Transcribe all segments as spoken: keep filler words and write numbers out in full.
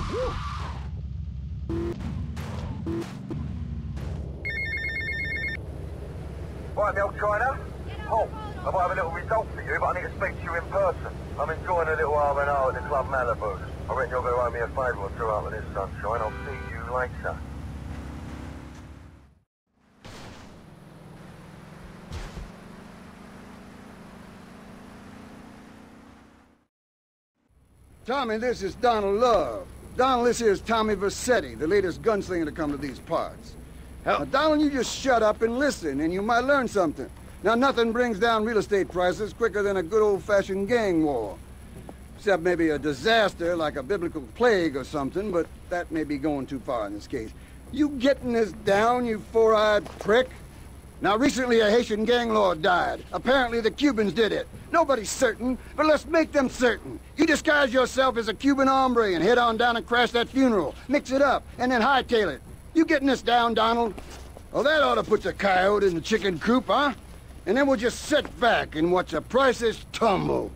Right, Mel China. Paul, I might have a little result for you, but I need to speak to you in person. I'm enjoying a little R and R at the Club Malibu. I reckon you'll go owe me a favour or two out of this sunshine. I'll see you later. Tommy, this is Donald Love. Donald, this here is Tommy Vercetti, the latest gunslinger to come to these parts. Now, Donald, you just shut up and listen, and you might learn something. Now, nothing brings down real estate prices quicker than a good old-fashioned gang war. Except maybe a disaster like a biblical plague or something, but that may be going too far in this case. You getting this down, you four-eyed prick? Now, recently a Haitian gang lord died. Apparently the Cubans did it. Nobody's certain, but let's make them certain. You disguise yourself as a Cuban hombre and head on down and crash that funeral. Mix it up, and then hightail it. You getting this down, Donald? Well, that ought to put the coyote in the chicken coop, huh? And then we'll just sit back and watch the prices tumble.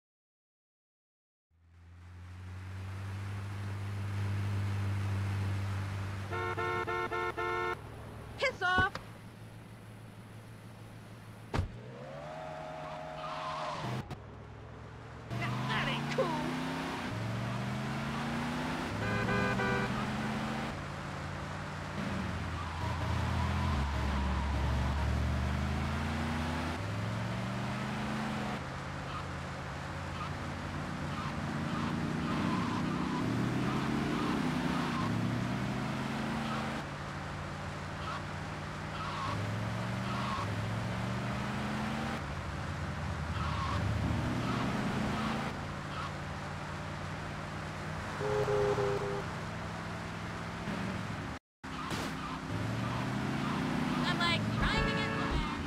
Piss off! Now that ain't cool! I'm like driving in the van.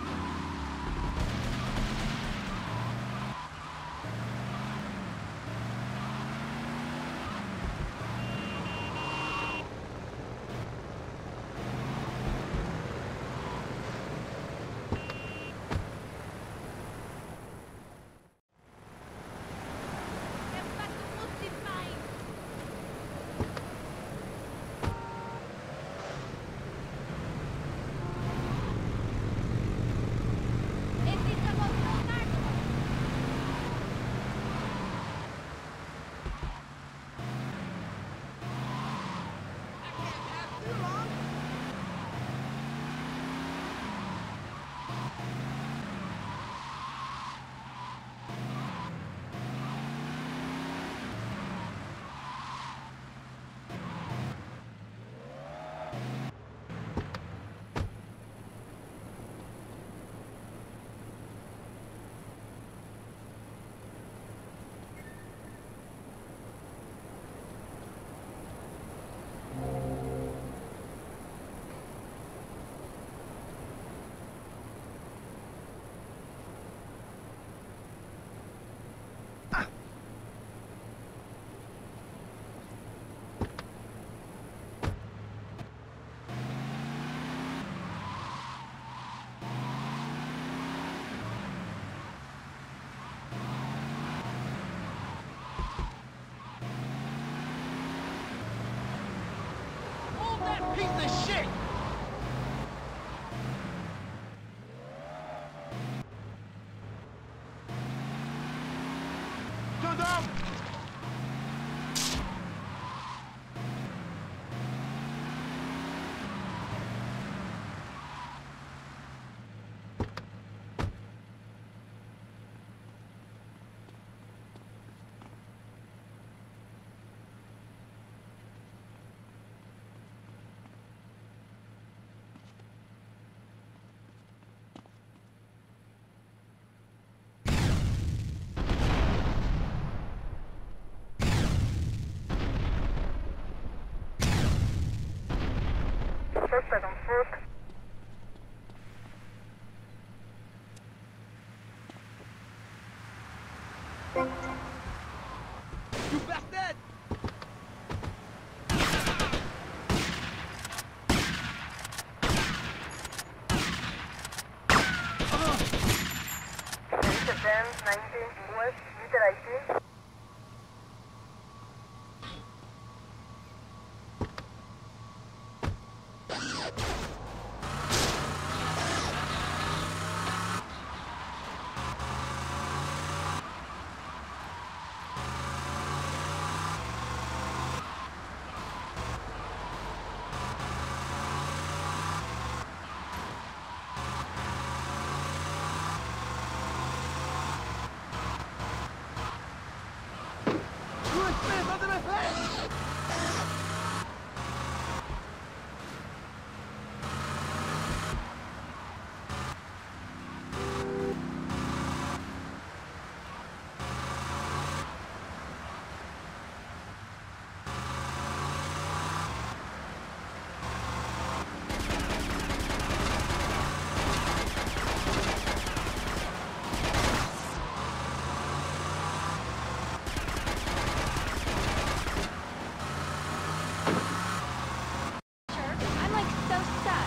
Piece of shit! Turn down! I'm like so stuck.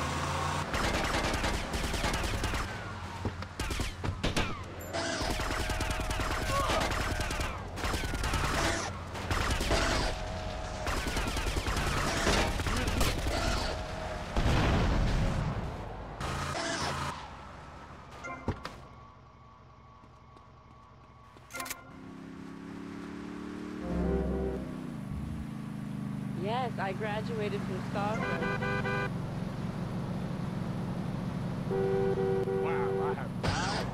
Yes, I graduated from Scotland. Wow, I have died.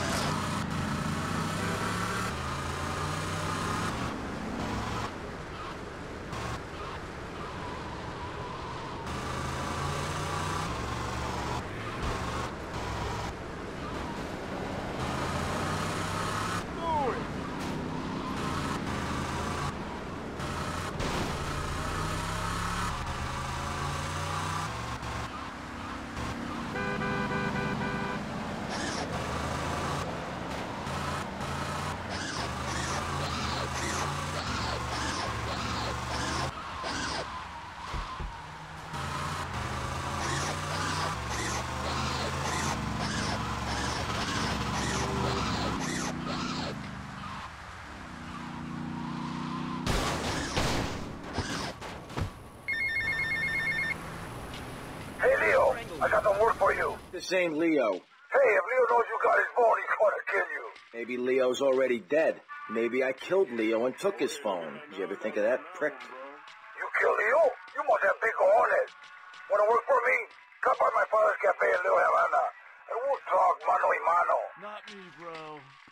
Hey, Leo, I got some work for you. This ain't Leo. Hey, if Leo knows you got his phone, he's gonna kill you. Maybe Leo's already dead. Maybe I killed Leo and took his phone. Did you ever think of that, prick? You kill Leo? You must have big cojones. Wanna work for me? Come by my father's cafe in Little Havana, and we'll talk mano y mano. Not me, bro.